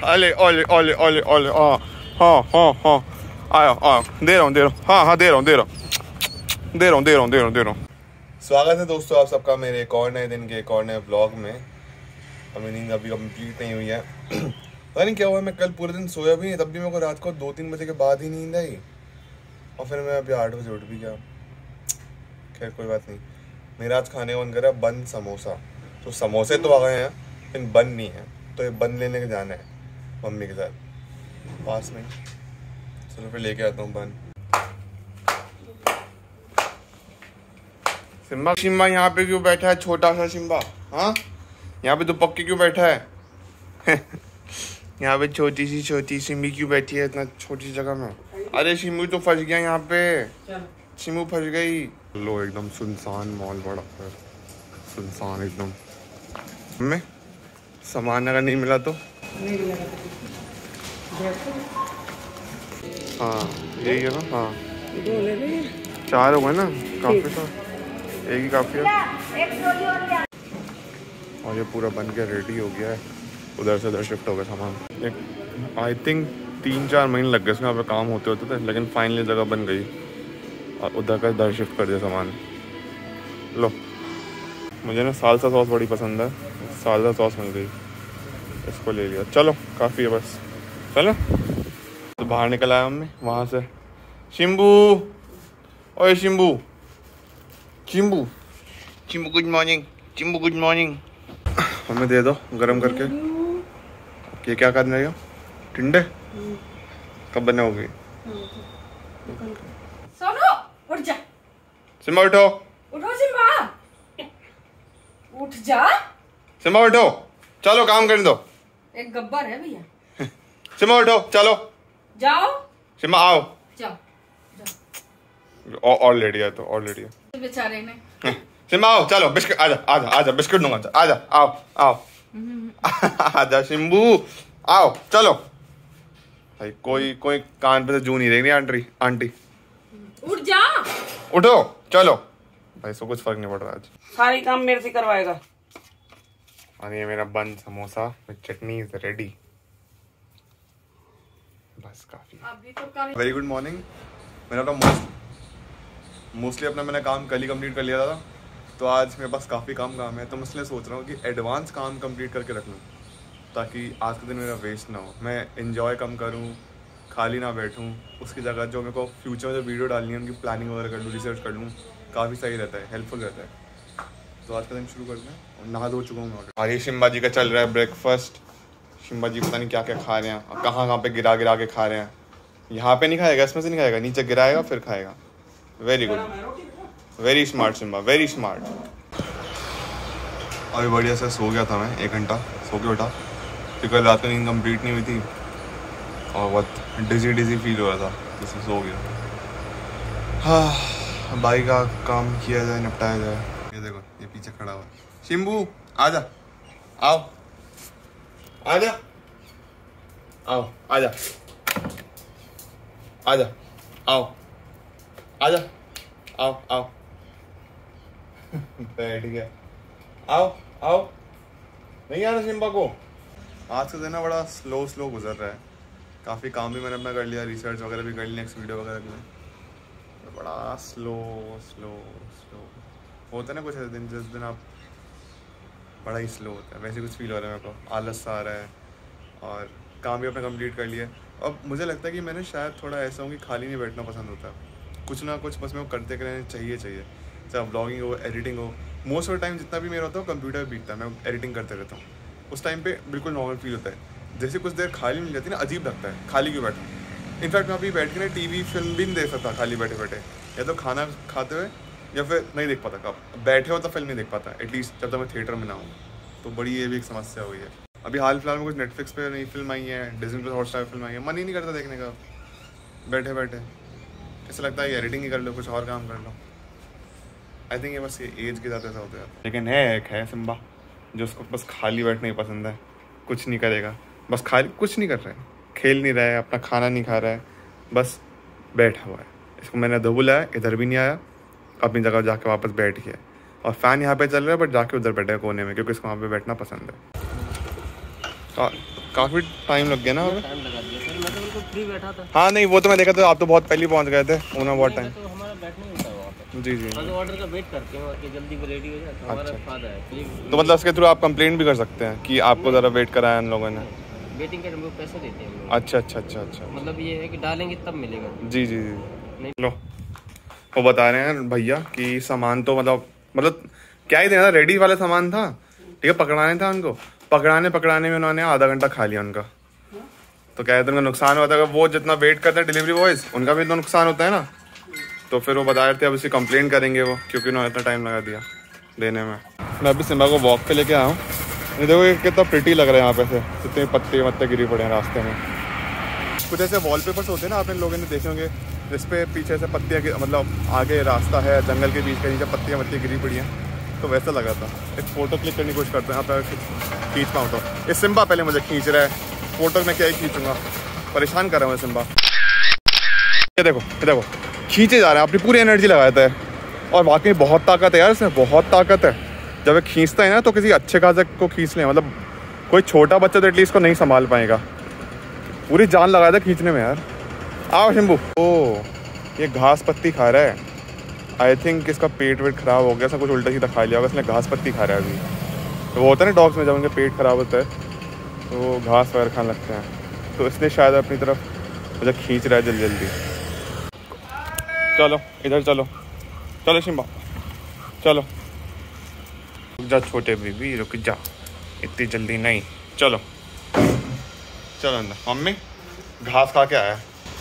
अले ओले ओले ओले ओले हाँ हाँ हाँ आया दे रहा हूँ हाँ हाँ दे रहा हूँ। स्वागत है दोस्तों आप सबका मेरे एक और नए दिन के एक और नए ब्लॉग में। हमें नींद अभी कंप्लीट नहीं हुई है। पता नहीं क्या हुआ, मैं कल पूरे दिन सोया भी नहीं, तब भी मेरे को रात को 2-3 बजे के बाद ही नींद आई और फिर मैं अभी 8 बजे उठ भी गया। खैर कोई बात नहीं। मेरा आज खाने का मन कर रहा है बन समोसा। तो समोसे तो आ गए हैं लेकिन बन नहीं है, तो ये बन लेने के जाना है मम्मी के साथ पास में। चलो फिर लेके आता हूँ बन। सिम्बा सिम्बा यहाँ पे क्यों बैठा है, छोटा सा सिम्बा? हाँ यहाँ पे तो पक्के क्यों बैठा है? यहाँ पे छोटी सिम्बी क्यों बैठी है इतना छोटी जगह में? अरे सिम्बू तो फंस गया यहाँ पे, सिम्बू फंस गई। लो एकदम सुनसान मॉल बड़ा है, सुनसान एकदम। हमें सामान अगर नहीं मिला तो हाँ यही है ना। हाँ 4 हो गए ना, काफी तो एक ही काफी है। और ये पूरा बन के रेडी हो गया है, उधर से उधर शिफ्ट हो गया सामान। आई थिंक 3-4 महीने लग गए इसमें यहाँ पे काम होते थे, लेकिन फाइनली जगह बन गई और उधर का इधर शिफ्ट कर दिया सामान। लो मुझे ना सालसा सॉस बड़ी पसंद है, सालसा सॉस मिल गई, इसको ले लिया। चलो काफ़ी है बस, चलो। तो बाहर निकल आया हमने वहाँ से। शिम्बू, ओए Shimbu, Chimbu Chimbu good morning, Chimbu good morning. हमें दे दो गरम करके। ये क्या करना है? टिंडे कब बनाओगे? सोनू उठ जा। सिम्बा उठो, उठो सिम्बा, उठ जा। सिम्बा उठो, चलो काम करने दो। एक गब्बर है भैया। सिम्बा उठो, चलो जाओ। सिम्बा आओ। जाओ ऑलरेडी है तो ऑलरेडी है बेचारे ने। सिम्बा आओ, चलो बिस्किट, आजा आजा आजा, बिस्किट दूंगा, आजा आओ आओ। आजा शिम्बू आओ, चलो। भाई कोई कान पे से जू नहीं देगी आंटी। उठ जा, उठो चलो। भाई इसको कुछ फर्क नहीं पड़ रहा आज, सारी काम मेरे से करवाएगा। और ये मेरा bun samosa with chutney is ready. बस काफी। Very good morning. मेरा तो मोस्टली अपना मैंने काम कल ही कंप्लीट कर लिया था, तो आज मेरे पास काफ़ी काम है, तो मैं इसलिए सोच रहा हूँ कि एडवांस काम कंप्लीट करके रख लूँ ताकि आज का दिन मेरा वेस्ट ना हो। मैं एंजॉय कम करूँ, खाली ना बैठूँ, उसकी जगह जो मेरे को फ्यूचर में जो वीडियो डालनी है उनकी प्लानिंग वगैरह कर लूँ, रिसर्च कर लूँ, काफ़ी सही रहता है, हेल्पफुल रहता है। तो आज का दिन शुरू करते हैं। और नहा धो चुका हूँ मैं। और ये शिम्बा जी का चल रहा है ब्रेकफास्ट। शिम्बा जी पता नहीं क्या क्या खा रहे हैं और कहाँ पे गिरा के खा रहे हैं। यहाँ पे नहीं खाएगा, इसमें से नहीं खाएगा, नीचे गिराएगा फिर खाएगा। Very good, very smart Simba, very smart. अभी बढ़िया से सो गया था मैं, 1 घंटा सो के उठा क्योंकि कल रात में नींद कंप्लीट नहीं हुई थी और बहुत डिजी फील हो रहा था, जिससे सो गया। हाँ बाई का काम किया जाए, निपटाया जाए। ये देखो ये पीछे खड़ा हुआ है शिम्बू, आजा आओ, आजा आओ, आजा आजा आओ, आजा आओ आओ। बैठ गया, आओ आओ। नहीं आ रहा सिम्बा को। आज का दिन ना बड़ा स्लो गुजर रहा है। काफ़ी काम भी मैंने अपना कर लिया, रिसर्च वगैरह भी कर ली, नेक्स्ट वीडियो वगैरह के लिए। तो बड़ा स्लो होता है ना कुछ ऐसे दिन जिस दिन आप बड़ा ही स्लो होता है, वैसे कुछ फील हो रहा है मेरे को। आलस सा आ रहा है और काम भी अपना कंप्लीट कर लिया। अब मुझे लगता है कि मैंने शायद थोड़ा ऐसा हूँ कि खाली नहीं बैठना पसंद होता, कुछ ना कुछ बस मेरे को करते रहना चाहिए। चाहे ब्लॉगिंग हो, एडिटिंग हो, मोस्ट ऑफ द टाइम जितना भी मेरा होता है कंप्यूटर पे बीतता है, मैं एडिटिंग करते रहता हूँ। उस टाइम पे बिल्कुल नॉर्मल फील होता है। जैसे कुछ देर खाली मिल जाती है ना, अजीब लगता है खाली क्यों बैठा। इनफैक्ट मैं अभी बैठ के ना टीवी फिल्म भी नहीं देख सकता खाली बैठे, या तो खाना खाते हुए या फिर नहीं देख पाता। कब बैठे हो तो फिल्म नहीं देख पाता, एटलीस्ट जब तक मैं थिएटर में ना हूँ। तो बड़ी ये भी एक समस्या हुई है। अभी हाल फिलहाल में कुछ नेटफ्लिक्स पे नई फिल्म आई है, डिज्नी प्लस हॉटस्टार फिल्म आई है, मन ही नहीं करता देखने का। बैठे ऐसा लगता है एडिटिंग ही कर लो, कुछ और काम कर लो। आई थिंक ये बस ये एज के साथ ऐसा होता है। लेकिन है सिम्बा जो उसको बस खाली बैठना ही पसंद है, कुछ नहीं करेगा, बस खाली कुछ नहीं कर रहा है, खेल नहीं रहा है, अपना खाना नहीं खा रहा है, बस बैठा हुआ है। इसको मैंने दो बुलाया, इधर भी नहीं आया, अपनी जगह जाके वापस बैठ गया। और फ़ैन यहाँ पे चल रहा है बट जाके उधर बैठा है कोने में, क्योंकि इसको वहाँ पे बैठना पसंद है। काफ़ी टाइम लग गया ना हमें। टाइम लगा दिया सर, मैं तो बिल्कुल फ्री बैठा था। हाँ नहीं वो तो मैं देखा था, आप तो बहुत पहले पहुँच गए थे, उन्हें बहुत टाइम। तो हमारा बैठना ही होता है वहाँ पे। जी जी। बस ऑर्डर का वेट करते हैं कि जल्दी वो रेडी हो जाए तो हमारा अच्छा। फायदा है। तो मतलब इसके थ्रू आप कंप्लेंट भी कर सकते हैं कि आपको ज़रा वेट कराया इन लोगों ने। वेटिंग के हमको पैसे देते हैं हम लोग। अच्छा अच्छा अच्छा अच्छा। मतलब ये है कि डालेंगे तब मिलेगा। जी जी जी। नहीं। लो वो बता रहे हैं भैया कि सामान तो मतलब क्या ही देना, रेडी वाला सामान था, ठीक है, पकड़ाने था उनको, पकड़ाने में उन्होंने आधा घंटा खा लिया उनका। तो क्या कहते हैं उनका नुकसान होता है, वो जितना वेट करते हैं डिलीवरी बॉयज उनका भी इतना नुकसान होता है ना। तो फिर वो बता रहे थे अब इसे कंप्लेंट करेंगे वो, क्योंकि उन्होंने इतना टाइम लगा दिया देने में। मैं अभी सिम्बा को वॉक पे लेके आया हूँ, ये देखो ये कितना प्रिटी लग रहा है यहाँ पे से, कितने पत्ते वत्ते गिरी पड़े हैं रास्ते में। कुछ ऐसे वॉलपेपर्स होते हैं ना, आपने लोगों ने देखे होंगे, जिसपे पीछे से पत्तियाँ, मतलब आगे रास्ता है जंगल के बीच के नीचे पत्तियाँ गिरी पड़ी हैं, तो वैसा लगा था। एक फ़ोटो क्लिक करने की कोशिश करते हैं, यहाँ पर खींच पाऊँ तो। ये सिम्बा पहले मुझे खींच रहा है, फ़ोटो में क्या ही खींचूँगा, परेशान कर रहा है मुझे सिम्बा। ये देखो खींचे जा रहे हैं, अपनी पूरी एनर्जी लगाता है, और वाकई बहुत ताकत है यार इसमें, बहुत ताकत है। जब ये खींचता है ना तो किसी अच्छे खासे को खींच लें, मतलब कोई छोटा बच्चा तो एटलीस्ट को नहीं संभाल पाएगा, पूरी जान लगाया था खींचने में यार। आओ शंभू। ओ ये घास पत्ती खा रहा है, आई थिंक इसका पेट वेट खराब हो गया, ऐसा कुछ उल्टा सीधा खा लिया होगा इसने, घास पत्ती खा रहा है अभी। तो वो होता है ना डॉग्स में, जब उनका पेट खराब होता है तो वो घास वगैरह खाने लगते हैं, तो इसलिए शायद अपनी तरफ मुझे खींच रहा है जल्दी जल्दी। चलो इधर चलो, चलो शिम्बा चलो। रुक जा छोटे बेबी, रुक जा, इतनी जल्दी नहीं, चलो चलो अंदर। मम्मी घास खा के आया।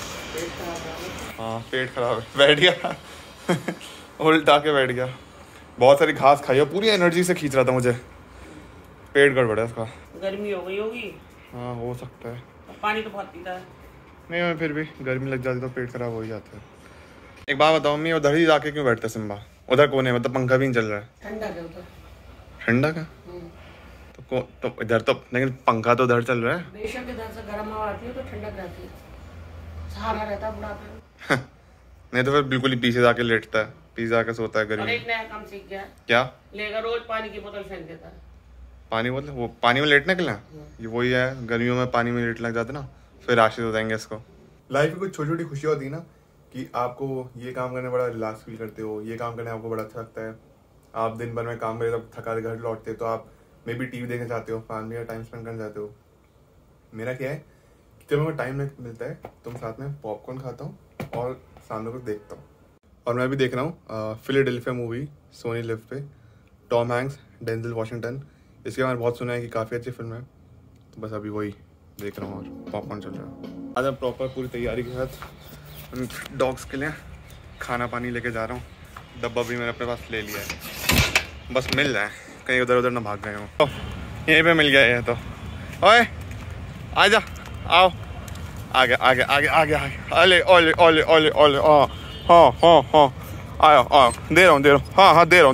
हाँ पेट खराब है, बैठ गया उल्टा के बैठ गया, बहुत सारी घास खाई और पूरी एनर्जी से खींच रहा था मुझे, पेट गड़बड़ है उसका। गर्मी हो गई होगी। हाँ हो सकता है, पानी तो बहुत पीता है। नहीं फिर भी गर्मी लग जाती तो पेट खराब हो ही जाता है। एक बात बताओ मम्मी, उधर ही जाके क्यों बैठते सिम्बा, उधर कोने में, मतलब पंखा भी नहीं चल रहा है। ठंडा क्या होता है? ठंडा का तो इधर तो, लेकिन पंखा तो उधर चल रहा है। बेशक इधर से गर्म हवा आती है तो ठंडक रहती है, सहारा रहता है बुढ़ापे में। नहीं तो फिर बिल्कुल ही पीछे जाके लेटता है, पीछे जाके सोता है और गर्मी। एक नया काम सीख गया है, क्या? लेकर रोज पानी की बोतल फेंक देता है। पानी मतलब वो पानी में लेटने के लिए, ये वही है, गर्मियों में पानी में लेट लग जाते ना, फिर आशीष हो जाएंगे इसको। लाइफ में कुछ छोटी छोटी खुशियाँ होती है ना, कि आपको ये काम करने बड़ा रिलैक्स फील करते हो, ये काम करने आपको बड़ा अच्छा लगता है। आप दिन भर में काम करके जब थका के घर लौटते हो तो आप मे बी टीवी देखना चाहते हो, फैमिली का टाइम स्पेंड करना चाहते हो। मेरा क्या है कि जब मेरे को टाइम मिलता है तो मैं साथ में पॉपकॉर्न खाता हूँ और सामने को देखता हूँ। और मैं भी देख रहा हूँ फिलाडेल्फिया मूवी सोनी लिव पे, टॉम हैंक्स, डेंजल वॉशिंगटन। इसके बारे में बहुत सुना है कि काफ़ी अच्छी फिल्म है, तो बस अभी वही देख रहा हूँ और पॉपकॉर्न चल रहा है। आज मैं प्रॉपर पूरी तैयारी के साथ डॉग्स के लिए खाना पानी लेके जा रहा हूँ, डब्बा भी मैंने अपने पास ले लिया है, बस मिल जाए, कहीं उधर उधर ना भाग गए हो। तो यहीं पे मिल गया है, तो ओए आजा, आओ आगे आगे आगे आगे आगे, ओले ओले ओले ओले ओले, हाँ हाँ हाँ आओ आओ, दे रहा हूँ, हाँ हाँ दे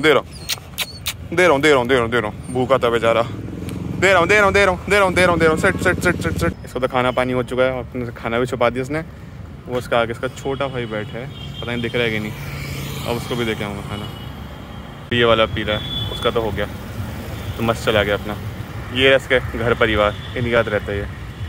रहा हूँ, भूखा था बेचारा, दे रहा हूँ, सेट। इसको तो खाना पानी हो चुका है, अपने खाना भी छुपा दिया उसने। वो उसका आगे इसका छोटा भाई बैठा है, पता नहीं दिख रहा है कि नहीं, अब उसको भी देखे आऊँगा खाना। ये वाला पी रहा है, उसका तो हो गया, तो मस्त चला गया अपना। ये इसके घर परिवार इन याद रहता है, ये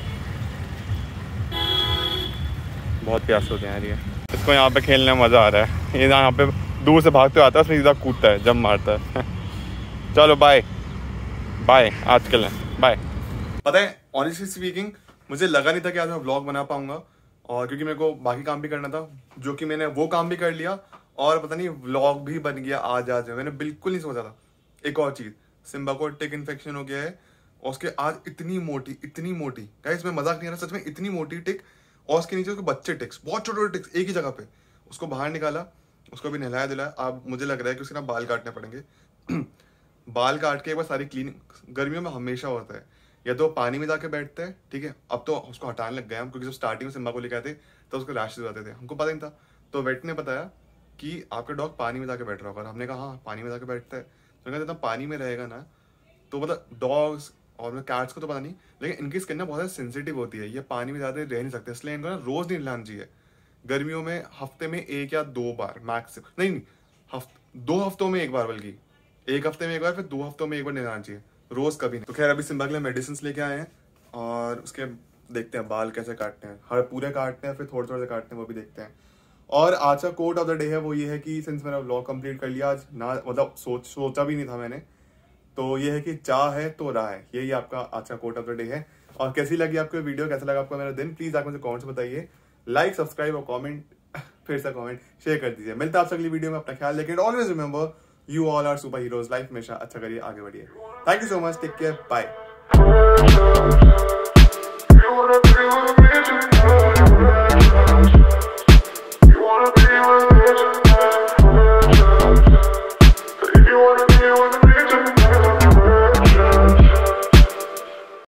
बहुत प्यास होते हैं यार ये। इसको यहाँ पे खेलने में मज़ा आ रहा है, ये यहाँ पे दूर से भागते आता है, उसमें सीधा कूदता है, जब मारता है चलो बाय बाय, आज के लिए बाय। पता है ऑनेस्टली स्पीकिंग मुझे लगा नहीं था कि आज मैं व्लॉग बना पाऊंगा, और क्योंकि मेरे को बाकी काम भी करना था, जो कि मैंने वो काम भी कर लिया, और पता नहीं व्लॉग भी बन गया आज मैंने बिल्कुल नहीं सोचा था। एक और चीज़, सिम्बा को टिक इन्फेक्शन हो गया है, और उसके आज इतनी मोटी गाइस, मैं मजाक नहीं कर रहा, सच में इतनी मोटी टिक, और उसके नीचे उसके बच्चे टिक्स, बहुत छोटे छोटे टिक्स एक ही जगह पे। उसको बाहर निकाला, उसको भी नहलाया दिलाया। अब मुझे लग रहा है कि उसके ना बाल काटने पड़ेंगे बाल काट के एक बार सारी क्लीनिंग, गर्मियों में हमेशा होता है, या तो पानी में जाके बैठते हैं, ठीक है, अब तो उसको हटाने लग गए हम, क्योंकि जब स्टार्टिंग में सिम्बा को लेके आए थे तो उसको रैशेस आते थे, हमको पता नहीं था। तो वेट ने बताया कि आपका डॉग पानी में जाके बैठ रहा होगा। हमने कहा हाँ पानी में जाके बैठता है, तो कहते हैं पानी में रहेगा ना, तो मतलब डॉग्स और कैट्स को तो पता नहीं, लेकिन इनकी स्किन ना बहुत ज़्यादा सेंसिटिव होती है, ये पानी में ज़्यादा रह नहीं सकते, इसलिए इनको ना रोज़ नहीं नहलाना चाहिए। गर्मियों में हफ्ते में 1 या 2 बार मैक्सिमम, नहीं 2 हफ्तों में 1 बार, बल्कि 1 हफ्ते में 1 बार, फिर 2 हफ्तों में 1 बार नहलाना चाहिए, रोज कभी नहीं। तो खैर अभी सिम्बा के लिए मेडिसिन लेके आए हैं, और उसके देखते हैं बाल कैसे काटते हैं, हर पूरे काटते हैं फिर थोड़े थोड़े से काटते हैं, वो भी देखते हैं। और आज का कोट ऑफ द डे है वो ये है कि सिंस मैंने व्लॉग कंप्लीट कर लिया आज ना, मतलब सोचा भी नहीं था मैंने, तो ये है कि चाह है तो राह है, यही आपका आज का कोट ऑफ द डे है। और कैसी लगी आपको वीडियो, कैसा लगा आपको मेरा दिन, प्लीज आप मुझे कमेंट्स बताइए, लाइक सब्सक्राइब और कमेंट फिर से कमेंट शेयर कर दीजिए। मिलता है आपसे अगली वीडियो में, अपना ख्याल रखिए, always remember you all are super heroes, life हमेशा अच्छा करिए, आगे बढ़िए। Thank you so much, take care, bye.